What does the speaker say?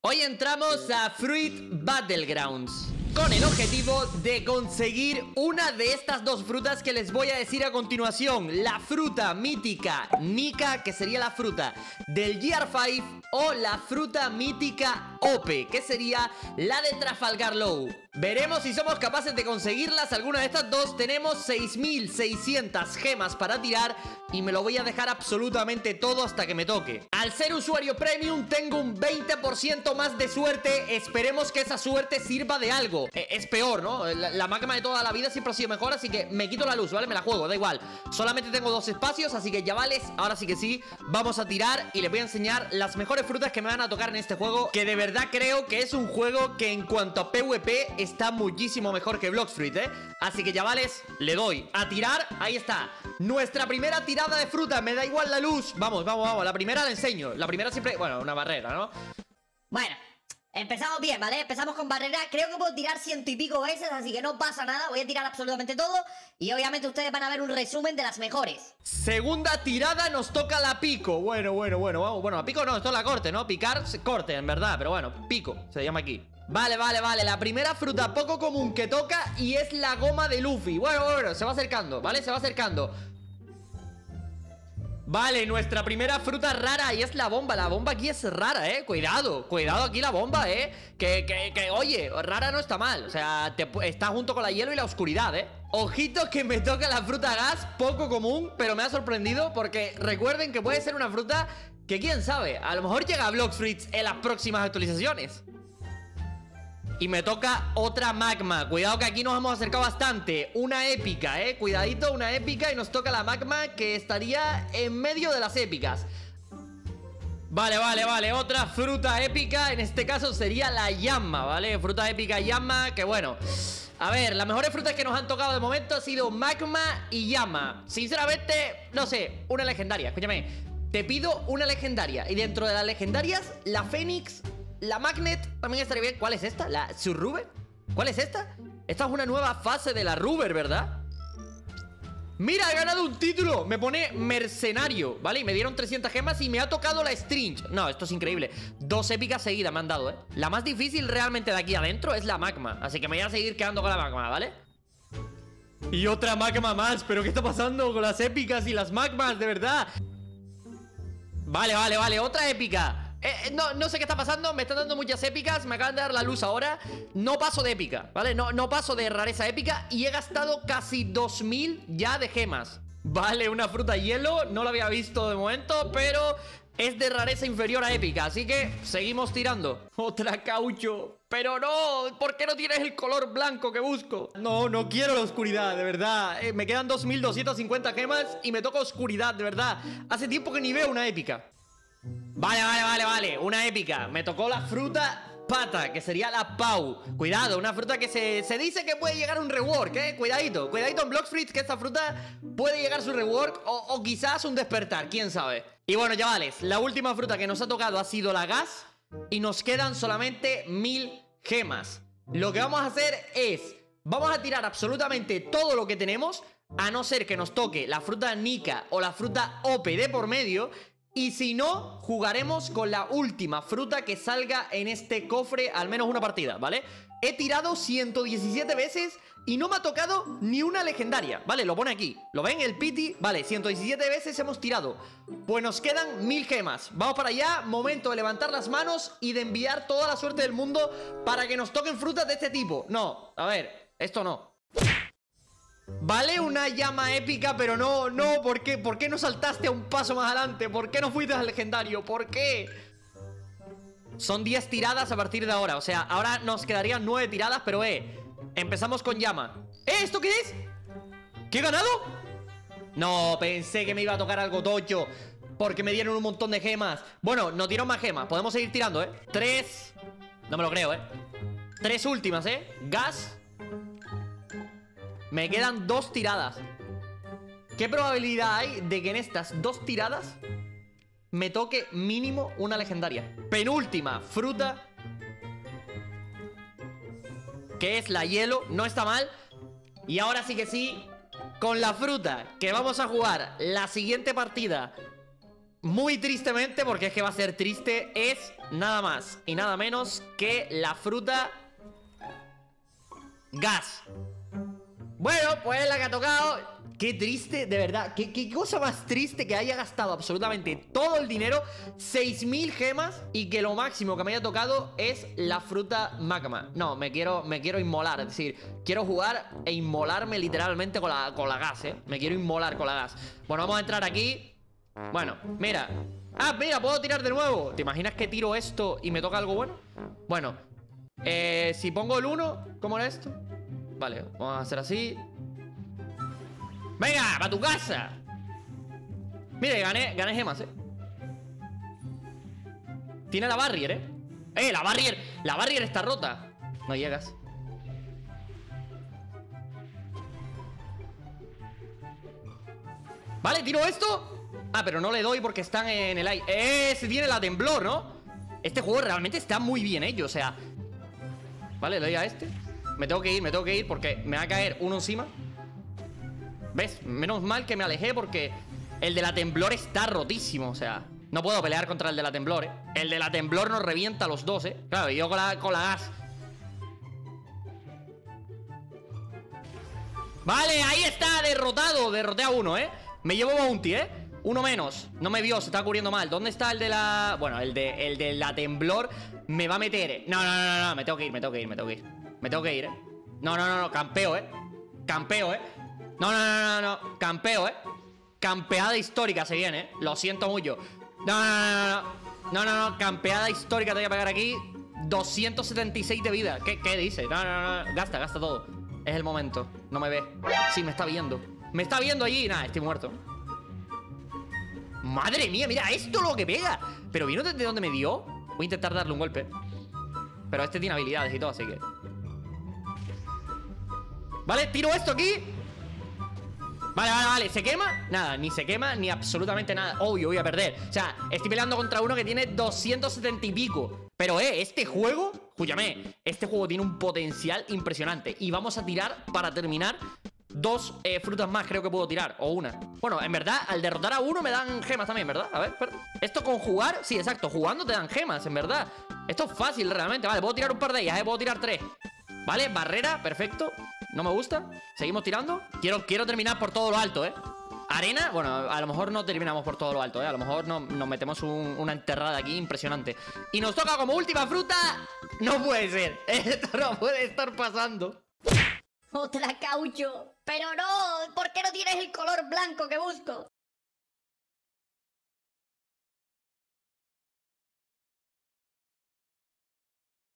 Hoy entramos a Fruit Battlegrounds con el objetivo de conseguir una de estas dos frutas que les voy a decir a continuación. La fruta mítica Nika, que sería la fruta del GR5, o la fruta mítica Ope, que sería la de Trafalgar Law. Veremos si somos capaces de conseguirlas, alguna de estas dos. Tenemos 6600 gemas para tirar y me lo voy a dejar absolutamente todo hasta que me toque. Al ser usuario premium tengo un 20% más de suerte. Esperemos que esa suerte sirva de algo. Es peor, ¿no? La magma de toda la vida siempre ha sido mejor, así que me quito la luz, ¿vale? Me la juego, da igual. Solamente tengo 2 espacios, así que chavales, ahora sí que sí, vamos a tirar y les voy a enseñar las mejores frutas que me van a tocar en este juego, que de verdad creo que es un juego que en cuanto a PvP está muchísimo mejor que Blox Fruit, ¿eh? Así que chavales, le doy a tirar. Ahí está, nuestra primera tirada de fruta. Me da igual la luz. Vamos, vamos, vamos, la primera la enseño. La primera siempre, bueno, una barrera, ¿no? Bueno, empezamos bien, ¿vale? Empezamos con barrera. Creo que puedo tirar 100 y pico veces, así que no pasa nada. Voy a tirar absolutamente todo y obviamente ustedes van a ver un resumen de las mejores. Segunda tirada, nos toca la pico. Bueno, vamos. Bueno, la pico no, esto es la corte, ¿no? Picar, corte, en verdad, pero bueno, pico, se llama aquí. Vale. La primera fruta poco común que toca y es la goma de Luffy. Bueno, se va acercando, ¿vale? Se va acercando. Vale, nuestra primera fruta rara y es la bomba. La bomba aquí es rara, cuidado aquí la bomba, que oye, rara no está mal. O sea, está junto con la hielo y la oscuridad, Ojito que me toca la fruta gas, poco común, pero me ha sorprendido porque recuerden que puede ser una fruta que quién sabe, a lo mejor llega a Blox Fruit en las próximas actualizaciones. Y me toca otra magma. Cuidado que aquí nos hemos acercado bastante. Una épica, cuidadito, una épica. Y nos toca la magma que estaría en medio de las épicas. Vale, otra fruta épica. En este caso sería la llama, ¿vale? Fruta épica llama, que bueno, a ver, las mejores frutas que nos han tocado de momento ha sido magma y llama. Sinceramente, no sé, una legendaria. Escúchame, te pido una legendaria. Y dentro de las legendarias, la Fénix, la Magnet también estaría bien. ¿Cuál es esta? ¿La Surruber? ¿Cuál es esta? Esta es una nueva fase de la Ruber, ¿verdad? Mira, he ganado un título. Me pone mercenario, ¿vale? Y me dieron 300 gemas y me ha tocado la Stringe. No, esto es increíble. 2 épicas seguidas me han dado, La más difícil realmente de aquí adentro es la magma. Así que me voy a seguir quedando con la magma, ¿vale? Y otra magma más. ¿Pero qué está pasando con las épicas y las magmas? De verdad. Vale, otra épica. No sé qué está pasando, me están dando muchas épicas. Me acaban de dar la luz ahora. No paso de épica, ¿vale? No paso de rareza épica. Y he gastado casi 2000 ya de gemas. Vale, una fruta hielo. No la había visto de momento, pero es de rareza inferior a épica. Así que seguimos tirando. Otra caucho. Pero no, ¿por qué no tienes el color blanco que busco? No quiero la oscuridad, de verdad. Me quedan 2250 gemas y me toca oscuridad, de verdad. Hace tiempo que ni veo una épica. Vale, una épica. Me tocó la fruta pata, que sería la Pau. Cuidado, una fruta que se dice que puede llegar a un rework, Cuidadito en Blox Fruit, que esta fruta puede llegar a su rework o quizás un despertar, quién sabe. Y bueno, chavales, la última fruta que nos ha tocado ha sido la gas y nos quedan solamente 1000 gemas. Lo que vamos a hacer es, vamos a tirar absolutamente todo lo que tenemos, a no ser que nos toque la fruta Nika o la fruta Ope de por medio. Y si no, jugaremos con la última fruta que salga en este cofre, al menos una partida, ¿vale? He tirado 117 veces y no me ha tocado ni una legendaria, ¿vale? Lo pone aquí, ¿lo ven? El piti, vale, 117 veces hemos tirado. Pues nos quedan 1000 gemas. Vamos para allá, momento de levantar las manos y de enviar toda la suerte del mundo para que nos toquen frutas de este tipo. No, a ver, esto no. Vale, una llama épica, pero no, ¿por qué no saltaste a un paso más adelante? ¿Por qué no fuiste al legendario? ¿Por qué? Son 10 tiradas a partir de ahora, o sea, ahora nos quedarían 9 tiradas, pero empezamos con llama. ¿Esto qué es? ¿Qué he ganado? No, pensé que me iba a tocar algo tocho, porque me dieron un montón de gemas. Bueno, nos dieron más gemas, podemos seguir tirando, 3, no me lo creo, 3 últimas, gas. Me quedan 2 tiradas. ¿Qué probabilidad hay de que en estas 2 tiradas me toque mínimo una legendaria? Penúltima fruta, que es la hielo. No está mal. Y ahora sí que sí, con la fruta que vamos a jugar la siguiente partida muy tristemente, porque es que va a ser triste, es nada más y nada menos que la fruta gas. Bueno, pues la que ha tocado. Qué triste, de verdad. Qué cosa más triste que haya gastado absolutamente todo el dinero, 6000 gemas, y que lo máximo que me haya tocado es la fruta magma. No, me quiero inmolar. Es decir, quiero jugar e inmolarme literalmente con la gas, Me quiero inmolar con la gas. Bueno, vamos a entrar aquí. Bueno, mira. Ah, mira, puedo tirar de nuevo. ¿Te imaginas que tiro esto y me toca algo bueno? Bueno, si pongo el 1, ¿cómo era esto? Vale, vamos a hacer así. ¡Venga, para tu casa! Mire, gané gemas, Tiene la barrier, la barrier está rota. No llegas. Vale, tiro esto. Ah, pero no le doy porque están en el aire. Se tiene la temblor, ¿no? Este juego realmente está muy bien hecho, o sea. Vale, le doy a este. Me tengo que ir porque me va a caer uno encima. ¿Ves? Menos mal que me alejé porque el de la temblor está rotísimo, o sea, no puedo pelear contra el de la temblor, El de la temblor nos revienta a los dos, Claro, y yo con la gas. Vale, ahí está, derrotado. Derroté a uno, Me llevo bounty, Uno menos. No me vio, se está cubriendo mal. ¿Dónde está el de la...? Bueno, el de la temblor me va a meter, No, me tengo que ir. Me tengo que ir, No, campeo, Campeo, No, campeo, Campeada histórica se viene, Lo siento mucho. No, campeada histórica te voy a pegar aquí. 276 de vida. ¿Qué dice? No, gasta todo. Es el momento, no me ve. Sí, me está viendo. Me está viendo allí, nada, estoy muerto. Madre mía, mira esto lo que pega. Pero ¿vino desde dónde me dio? Voy a intentar darle un golpe. Pero este tiene habilidades y todo, así que... Vale, tiro esto aquí. Vale, ¿se quema? Nada, ni se quema, ni absolutamente nada. Obvio, voy a perder. O sea, estoy peleando contra uno que tiene 270 y pico. Pero, este juego, escúchame, este juego tiene un potencial impresionante. Y vamos a tirar, para terminar, 2 frutas más creo que puedo tirar. O una. Bueno, en verdad, al derrotar a uno me dan gemas también, ¿verdad? A ver, espera. Esto con jugar, sí, exacto, jugando te dan gemas, en verdad. Esto es fácil realmente. Vale, puedo tirar un par de ellas, puedo tirar 3. Vale, barrera, perfecto. No me gusta, seguimos tirando. Quiero terminar por todo lo alto, Arena, bueno, a lo mejor no terminamos por todo lo alto, A lo mejor nos metemos una enterrada aquí impresionante. Y nos toca como última fruta. No puede ser, esto no puede estar pasando. Otra caucho. Pero no, ¿por qué no tienes el color blanco que busco?